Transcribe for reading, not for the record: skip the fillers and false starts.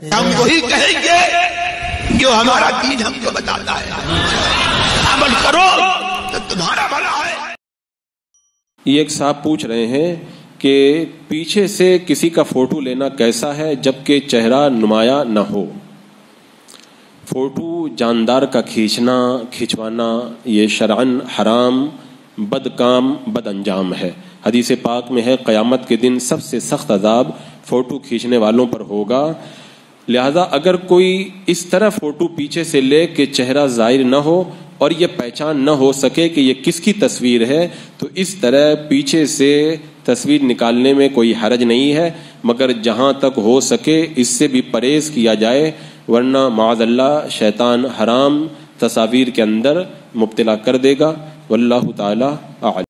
हम वही कहेंगे जो हमारा दीन हमको बताता है। अमल करो तो तुम्हारा भला है। ये एक साहब पूछ रहे हैं कि पीछे से किसी का फोटो लेना कैसा है जबकि चेहरा नुमाया न हो। फोटो जानदार का खिंचवाना ये शरअन हराम, बदकाम, बद अंजाम है। हदीस पाक में है क़यामत के दिन सबसे सख्त अजाब फोटो खींचने वालों पर होगा। लिहाजा अगर कोई इस तरह फोटो पीछे से ले कि चेहरा जाहिर न हो और ये पहचान न हो सके कि ये किसकी तस्वीर है, तो इस तरह पीछे से तस्वीर निकालने में कोई हरज नहीं है, मगर जहाँ तक हो सके इससे भी परहेज किया जाए, वरना माअज़ल्लाह शैतान हराम तस्वीर के अंदर मुब्तला कर देगा। वल्लाहु ताला आलम।